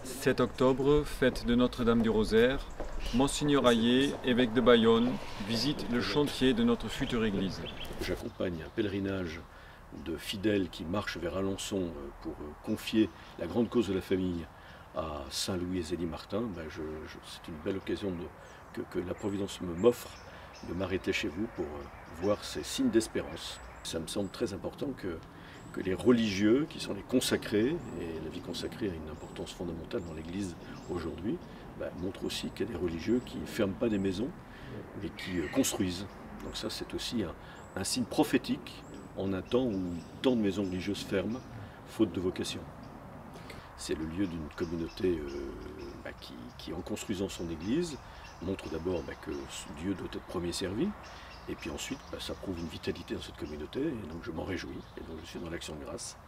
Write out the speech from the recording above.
7 octobre, fête de Notre-Dame du Rosaire, Monseigneur Hayet, évêque de Bayonne, visite le chantier de notre future église. J'accompagne un pèlerinage de fidèles qui marchent vers Alençon pour confier la grande cause de la famille à Saint-Louis et Zélie-Martin. C'est une belle occasion que la Providence m'offre de m'arrêter chez vous pour voir ces signes d'espérance. Ça me semble très important que les religieux, qui sont les consacrés, et la vie consacrée a une importance fondamentale dans l'Église aujourd'hui, montrent aussi qu'il y a des religieux qui ne ferment pas des maisons, mais qui construisent. Donc ça, c'est aussi un signe prophétique en un temps où tant de maisons religieuses ferment, faute de vocation. C'est le lieu d'une communauté qui, en construisant son église, montre d'abord que Dieu doit être premier servi, et puis ensuite ça prouve une vitalité dans cette communauté, et donc je m'en réjouis, et donc je suis dans l'action de grâce.